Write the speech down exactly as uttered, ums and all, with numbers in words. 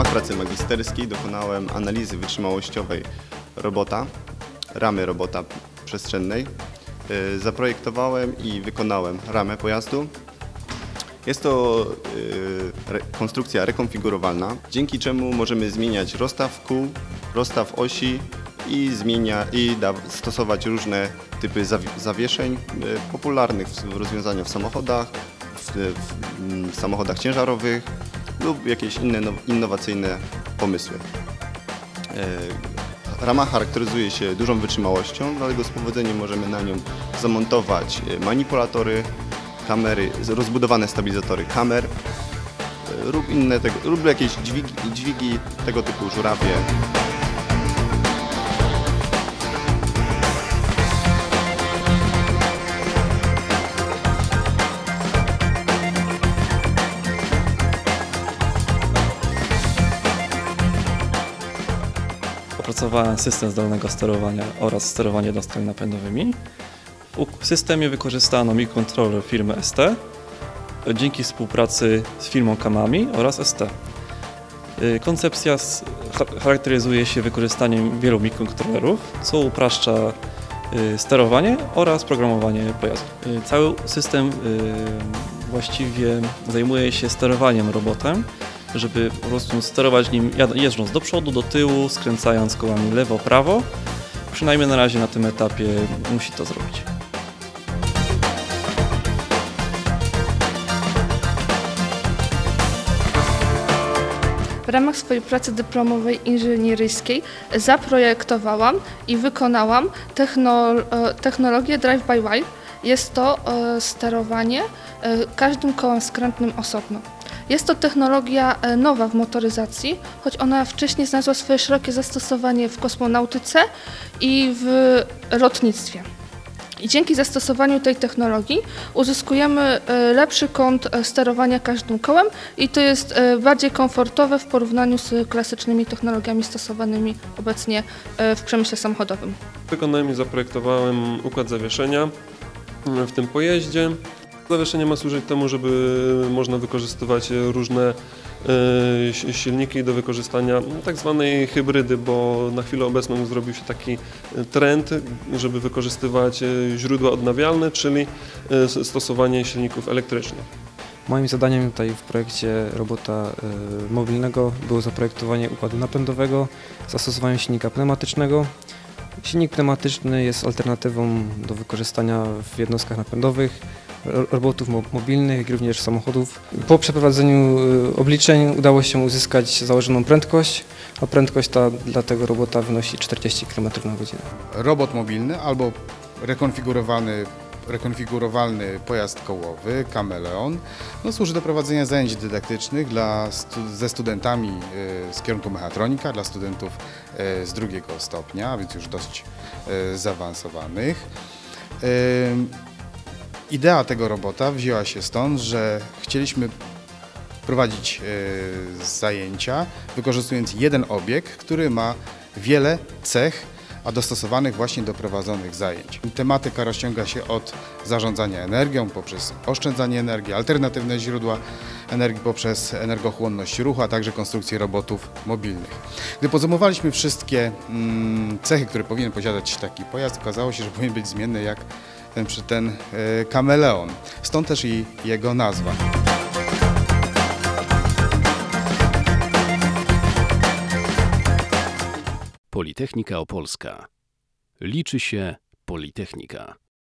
pracy magisterskiej dokonałem analizy wytrzymałościowej robota, ramy robota przestrzennej. Zaprojektowałem i wykonałem ramę pojazdu. Jest to konstrukcja rekonfigurowalna, dzięki czemu możemy zmieniać rozstaw kół, rozstaw osi i, zmienia, i da, stosować różne typy zawieszeń popularnych w rozwiązaniach w samochodach, w, w samochodach ciężarowych lub jakieś inne innowacyjne pomysły. Rama charakteryzuje się dużą wytrzymałością, dlatego z powodzeniem możemy na nią zamontować manipulatory, kamery, rozbudowane stabilizatory kamer lub, inne tego, lub jakieś dźwigi, dźwigi tego typu żurawie. Opracowałem system zdalnego sterowania oraz sterowanie jednostkami napędowymi. W systemie wykorzystano mikrokontroler firmy S T dzięki współpracy z firmą Kamami oraz S T. Koncepcja charakteryzuje się wykorzystaniem wielu mikrokontrolerów, co upraszcza sterowanie oraz programowanie pojazdu. Cały system właściwie zajmuje się sterowaniem robotem, żeby po prostu sterować nim jeżdżąc do przodu, do tyłu, skręcając kołami lewo, prawo. Przynajmniej na razie na tym etapie musi to zrobić. W ramach swojej pracy dyplomowej inżynieryjskiej zaprojektowałam i wykonałam technologię drive-by-wire. Jest to sterowanie każdym kołem skrętnym osobno. Jest to technologia nowa w motoryzacji, choć ona wcześniej znalazła swoje szerokie zastosowanie w kosmonautyce i w lotnictwie. I dzięki zastosowaniu tej technologii uzyskujemy lepszy kąt sterowania każdym kołem i to jest bardziej komfortowe w porównaniu z klasycznymi technologiami stosowanymi obecnie w przemyśle samochodowym. Wykonałem i zaprojektowałem układ zawieszenia w tym pojeździe. Zawieszenie ma służyć temu, żeby można wykorzystywać różne silniki do wykorzystania tak zwanej hybrydy, bo na chwilę obecną zrobił się taki trend, żeby wykorzystywać źródła odnawialne, czyli stosowanie silników elektrycznych. Moim zadaniem tutaj w projekcie robota mobilnego było zaprojektowanie układu napędowego z zastosowaniem silnika pneumatycznego. Silnik pneumatyczny jest alternatywą do wykorzystania w jednostkach napędowych, robotów mobilnych, jak również samochodów. Po przeprowadzeniu obliczeń udało się uzyskać założoną prędkość, a prędkość ta dla tego robota wynosi czterdzieści kilometrów na godzinę. Robot mobilny albo rekonfigurowany, rekonfigurowalny pojazd kołowy, Kameleon, no, służy do prowadzenia zajęć dydaktycznych dla stu, ze studentami y, z kierunku mechatronika, dla studentów y, z drugiego stopnia, a więc już dość y, zaawansowanych. Y, Idea tego robota wzięła się stąd, że chcieliśmy prowadzić y, zajęcia, wykorzystując jeden obiekt, który ma wiele cech, a dostosowanych właśnie do prowadzonych zajęć. Tematyka rozciąga się od zarządzania energią poprzez oszczędzanie energii, alternatywne źródła energii poprzez energochłonność ruchu, a także konstrukcję robotów mobilnych. Gdy podsumowaliśmy wszystkie mm, cechy, które powinien posiadać taki pojazd, okazało się, że powinien być zmienny jak ten, ten y, Kameleon. Stąd też i jego nazwa. Politechnika Opolska. Liczy się Politechnika.